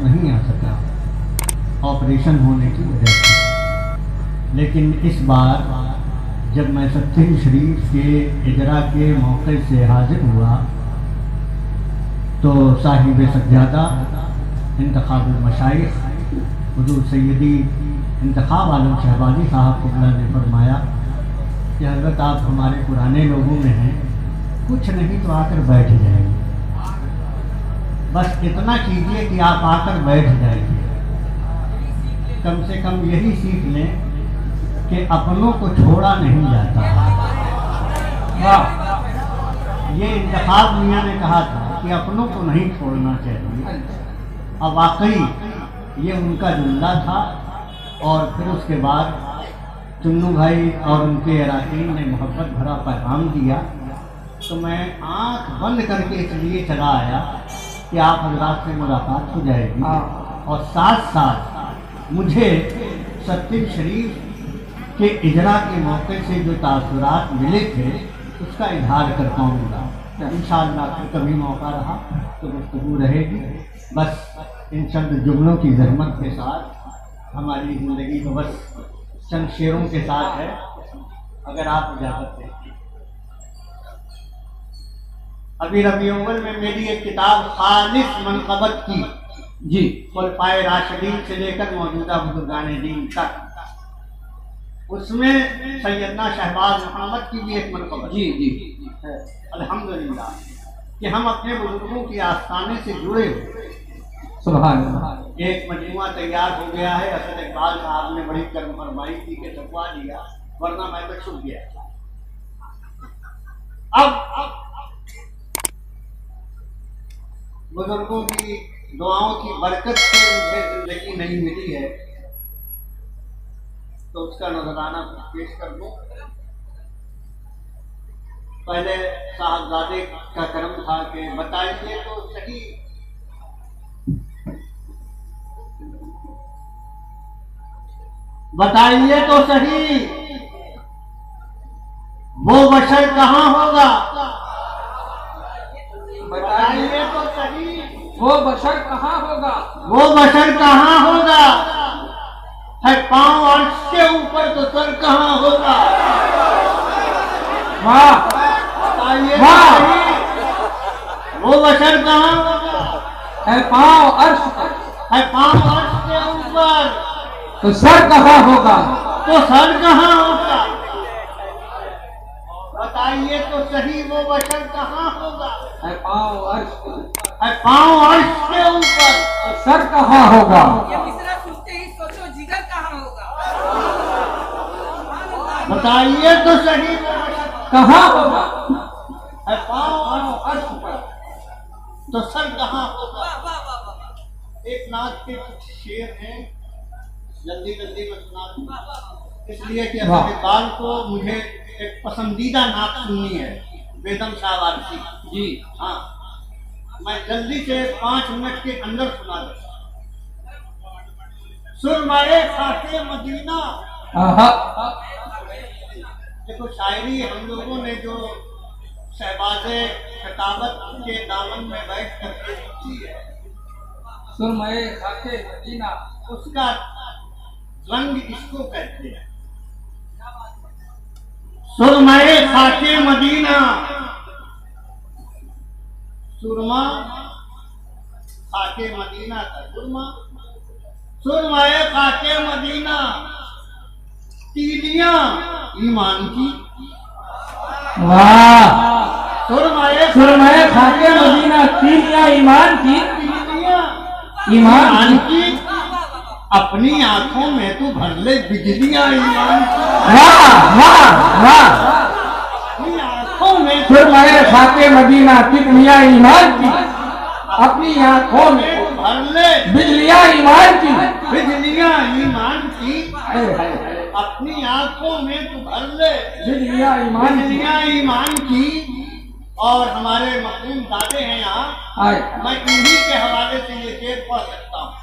नहीं आ सका ऑपरेशन होने की वजह से। लेकिन इस बार जब मैं सत्य शरीफ के इजरा के मौके से हाजिर हुआ तो साहिब सज्जादा इंतखाबुल मशाइख हुजूर सैयदी इंतखाब आलम शहबाजी साहब क़िबला ने फरमाया कि हज़रत आप हमारे पुराने लोगों में हैं, कुछ नहीं तो आकर बैठ जाएंगे, बस इतना कीजिए कि आप आकर बैठ जाएंगे। कम से कम यही सीख लें कि अपनों को छोड़ा नहीं जाता। ये इंतखाब मियाँ ने कहा था कि अपनों को नहीं छोड़ना चाहिए, अब वाकई ये उनका जुमला था। और फिर उसके बाद चुन्नू भाई और उनके अराकीन ने मोहब्बत भरा पैगाम दिया, तो मैं आंख बंद करके इसलिए चला आया कि आप हज़रात से मुलाकात हो जाएगी और साथ साथ मुझे सत्य शरीफ के इजरा के मौके से जो तासुरात मिले थे उसका इजहार कर पाऊँगा। इंशाअल्लाह फिर कभी मौका रहा तो गुफ्तगू रहेगी। बस इन चंद जुमलों की ज़हमत के साथ हमारी ज़िंदगी तो बस चंद शेरों के साथ है, अगर आप इजाज़त दें। अभी रबी अव्वल में मेरी एक किताब खालिस मनक़बत की जी खुलफ़ाए राशिदीन से लेकर मौजूदा बुज़ुर्गान दीन तक, उसमें सैयदना शहबाज मोहम्मद की भी एक मनक़बत जी जी है। अल्हम्दुलिल्लाह कि हम अपने बुजुर्गों की आस्थाने से जुड़े हुए। सुभान अल्लाह। एक मजमुआ तैयार हो गया है। असद इकबाल साहब ने बड़ी कर्म फरमाई थी कि छपवा दिया, वरना मैं तो छुप गया। अब बुजुर्गों की दुआओं की बरकत से मुझे जिंदगी नहीं मिली है, तो उसका नजराना पेश कर दूं। पहले साहबजादे का कर्म था कि बताइए तो सही, बताइए तो सही वो बशर कहाँ होगा, बताइए तो सही वो बशर कहाँ होगा, वो बशर कहाँ होगा, है पांव अर्श के ऊपर तो सर कहाँ होगा। वाह, बताइए तो सही वो बशर कहाँ होगा, है पांव अर्श पर, है पांव अर्श के ऊपर तो सर कहाँ होगा, तो सर कहाँ होगा। बताइए तो सही वो बशर कहाँ होगा, है पांव अर्श पर, है पांव अर्श के ऊपर तो सर कहाँ होगा। ये मिसरा सुनते ही सोचो जिगर कहाँ होगा। बताइए तो सही वो बशर कहाँ होगा, है पांव अर्श पर तो सर कहाँ होगा। वाह वाह वाह वाह। एक नाच के कुछ शेर हैं, जल्दी जल्दी में सुना दूं, इसलिए कि अपने बाल को मुझे एक पसंदीदा नाच सुननी है, बेदम शाह वारसी जी। हाँ, मैं जल्दी से 5 मिनट के अंदर सुना दूं। सुरमाए खाके मदीना। देखो शायरी हम लोगों ने जो शहबाज़े खिताबत के दामन में बैठ करके लिखी है, सुरमए खाके मदीना, उसका रंग इसको कहते हैं। सुरमए खाके मदीना, सुरमा खाके मदीना का सुरमा, सुरमए खाके मदीना, तीलियां ईमान की। वाह, सुरमए खाके मदीना, तीलियां ईमान की, ईमान की। अपनी आंखों में तू भर ले बिजलियां ईमान की। वाह वाह वाह, अपनी आंखों में सुरमए खाके मदीना, तीलियां ईमान की, अपनी आंखों में भर ले बिजलियां ईमान की, बिजलियां ईमान की। अपनी आंखों में तू भर ले बिजलियां ईमान की। बिजलियां ईमान की। और हमारे मखदूम दादे हैं यहाँ, मैं इन्हीं के हवाले से ये शेर पढ़ सकता हूँ।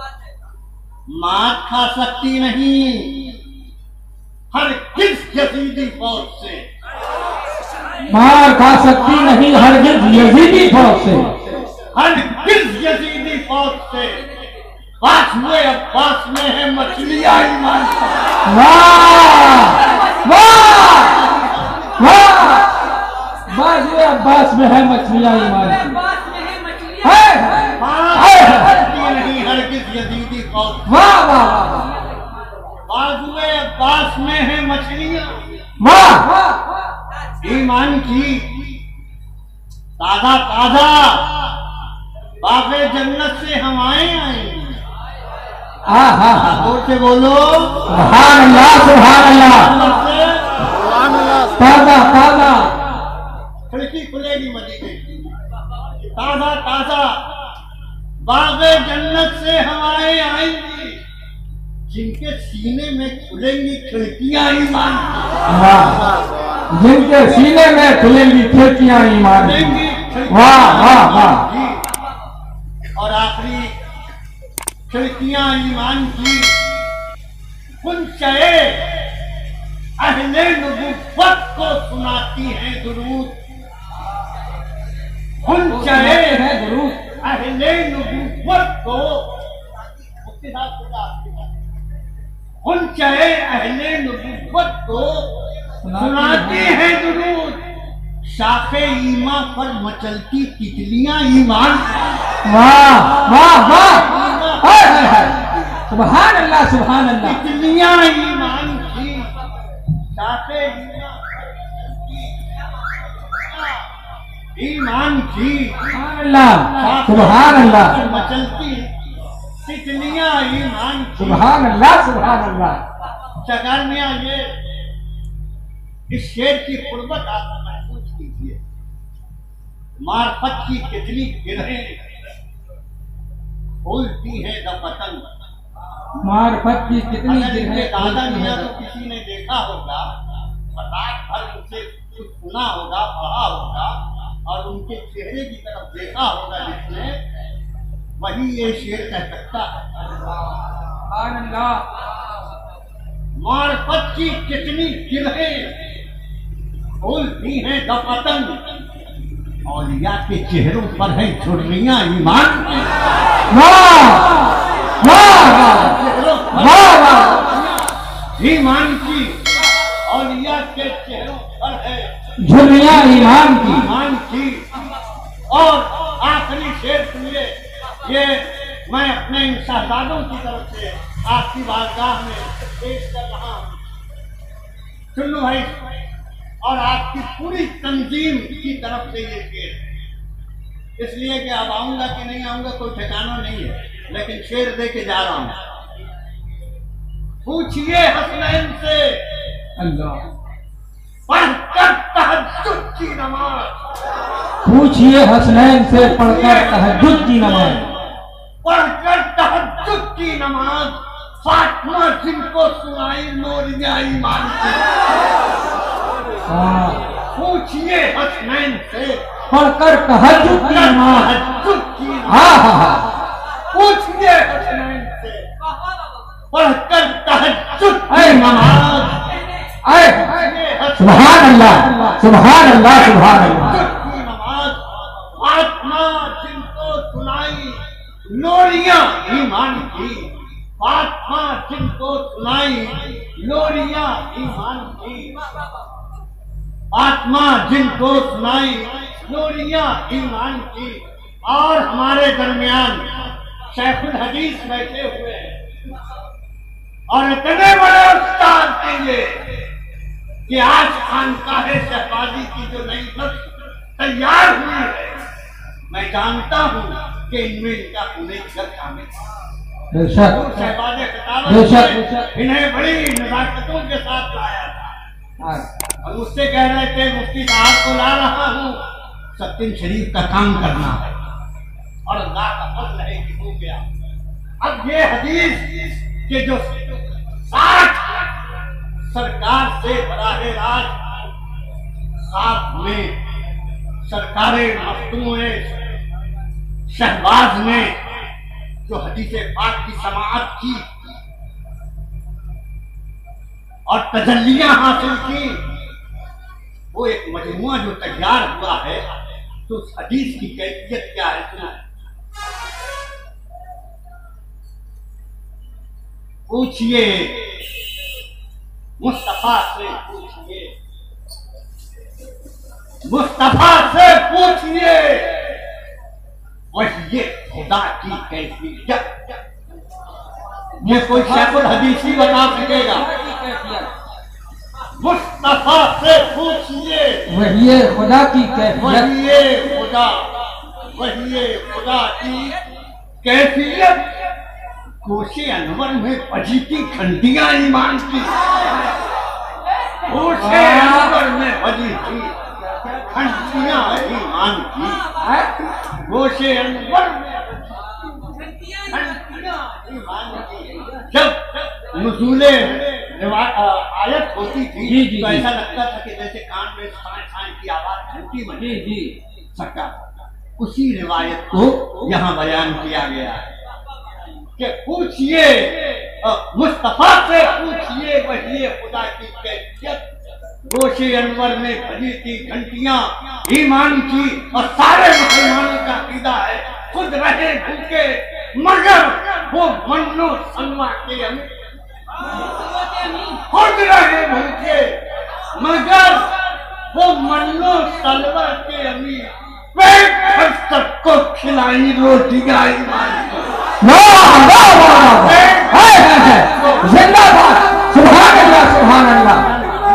मात खा सकती नहीं हर किस यजीदी फौज से, मार खा सकती नहीं हरगिज़ यजीदी फौज से, हर किस यजीदी फौज से। पास हुए अब्बास में है मछलियां ईमान की। वाह वाह वाह, बाजुए अब्बास में है मछलियां ईमान की। अब्बास में है मछलियां। नहीं हरगिज़ यजीदी कौल। वाह वाह वाह बाजुए अब्बास में है मछलियां वाह, ईमान की। ताजा ताजा बाग़े जन्नत से हवाएं आई। आहा, जोर से बोलो सुभान अल्लाह सुभान अल्लाह। ताजा ताजा खिड़की खुलेगी मदीने की। ताजा ताजा बाग़े जन्नत से हवाएं आएंगी, जिनके सीने में खुलेंगी खिड़कियां ईमान की। वाह, जिनके सीने में खुलेंगी खिड़कियां ईमान की। वाह वाह वाह। और आखिरी खिड़कियां ईमान की गुंचाए अहले नबुव्वत को सुनाती हैं दुरूद। गुंचाए है दुरूद अहले नबुव्वत को गुंचाए अहले नबुव्वत को सुनाती हैं दुरूद। शाखे ईमा पर मचलती तितलियां ईमान। वाह वाह वाह, सुभान अल्लाह सुभान अल्लाह। तितलियां ईमान की, शाखे ईमान की, सुभान अल्लाह सुभान अल्लाह। मचलती तितलियां ईमान की। सुभान अल्लाह सुभान अल्लाह। शगर मियां ये इस शेर की कुर्बत आप महसूस कीजिए। मार्फत की कितनी गिरहें फूलती है द पतंग। मार्फत की कितनी अगर इनके दादा गिरहें मियां तो किसी ने देखा होगा, रात भर उनसे कुछ सुना होगा, पढ़ा होगा और उनके चेहरे की तरफ देखा होगा जिसने, वही ये शेर कह सकता है। सुभान अल्लाह। मार्फत की कितनी गिरहें फूलती हैं द पतंग, औलिया के चेहरों पर है झुर्रियां ईमान की। वाह वाह चेहरों पर वाह वाह, ईमान की, औलिया के चेहरों पर है झुर्रियां ईमान की। ईमान की। और आखिरी शेर सुनिए, ये मैं अपने इन शहजादों की तरफ से आपकी बारगाह में पेश कर रहा हूँ। सुन लो भाई, और आपकी पूरी तंजीम की तरफ से ये शेर है। इसलिए कि अब आऊंगा कि नहीं आऊंगा कोई ठिकाना नहीं है, लेकिन शेर दे के जा रहा हूं। पूछिए हसनैन से अल्लाह, पढ़कर तहज्जुद की नमाज। पूछिए हसनैन से पढ़कर तहज्जुद की नमाज। पढ़कर तहज्जुद की नमाज फातिमा जिनको सुनाई नूरिया ईमान की। पूछिए हसनैन से पढ़कर तहज्जुद की नमाज। तहज्जुद की नमाज। हाँ हाँ हाँ, पूछिए हसनैन से पढ़कर तहज्जुद की नमाज। सुभान अल्लाह सुभान अल्लाह सुभान अल्लाह। तहज्जुद की नमाज फातिमा जिनको सुनाई लोरियां ईमान की। फातिमा जिनको सुनाई लोरियां ईमान की। फातिमा जिनको सुनाई लोरियां ईमान की। और हमारे दरमियान शेखुल हदीस बैठे हुए हैं और इतने बड़े उस्ताद थे ये कि आज खानकाहे शहबाजी की जो नई नस्ल तैयार हुई है, मैं जानता हूँ कि इनमें इनका पुनेजर शामिल है। बेशक शहबाज खिताब बेशक। इन्हें बड़ी नजाकतों के साथ लाया था हाँ, और उससे कह रहे थे मुफ्ती साहब को ला रहा हूँ, सत्यम शरीफ का काम करना है। और अल्लाह का फजल है कि हो गया। अब ये हदीस के जो 60 सरकार से बराहे रास्त साथ में सरकारे मखदूम शहबाज ने जो हदीस पाक की समाअत की और तजल्लियां हासिल की, वो एक मजमुआ जो तैयार हुआ है, तो उस हदीस की कैफियत क्या है सुना। पूछिए, मुस्तफा से पूछिए, मुस्तफा से पूछिए, वही ये खुदा की कैफियत। ये कोई शेखुल हदीसी बता सकेगा? मुस्तफा से पूछिए, वही ये खुदा की कैफियत, वही ये खुदा, वही ये खुदा की कैफियत। कोशे अनवर में बजी थी घंटियां ईमान की, कोशे अनवर में बजी थी घंटियां ईमान की, कोशे अनवर में घंटियां ईमान की। जब नुज़ूले आयत होती थी जी, जी, तो जी। ऐसा लगता था कि जैसे कान में छान की आवाज घंटी बजी जी सकता। उसी रिवायत को यहाँ बयान किया गया है कि पूछिए, मुस्तफा से पूछिए, वही खुदा की कैफियत। गोशे अनवर में भजी थी घंटियां ईमान की, और सारे मुसलमानों का अकीदा है खुद रहे भूखे मगर वो मन्नो सलवा के अमीर, खुद रहे भूखे मगर वो मन्नो सलवा के अमीर, पेट भर सबको खिलाई रोटियां ईमान की। वाह वाह वाह, जिंदाबाद, सुभान अल्लाह, सुभान अल्लाह।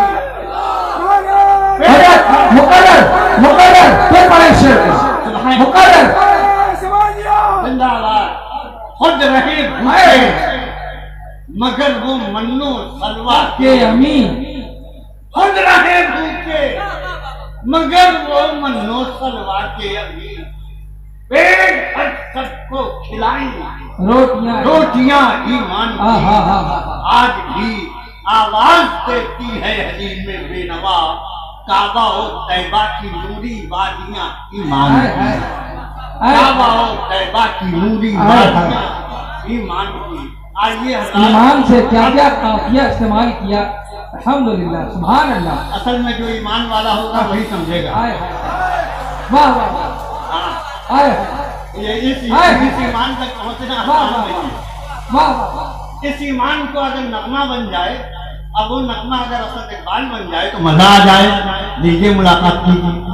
मुकर्रर मुकर्रर, फिर पढ़े शेर मुकर्रर। जिंदाबाद, खुद रहे भूखे मगर वो मन्नो सलवा के अमीन, खुद रहे भूखे मगर वो मन्नो सलवा के अमीर, पेट भर सबको खिलाई रोटियां ईमान की। आज भी आवाज देती है हलीम में बेनवा, काबा और तैबा की नूरी वादियां ईमान की, काबा और तैबा की नूरी वादियां ईमान की। आइए ईमान से क्या क्या काफिया इस्तेमाल किया, अल्हम्दुलिल्लाह, सुभान अल्लाह। असल में जो ईमान वाला होगा वही समझेगा। वाह वाह वाह, ये इस ईमान तक पहुंचना आसान नहीं है। वाह वाह, इस ईमान को अगर नगमा बन जाए, अब वो नगमा अगर असद इकबाल बन जाए तो मजा आ जाए। लीजिए मुलाकात कीजिए।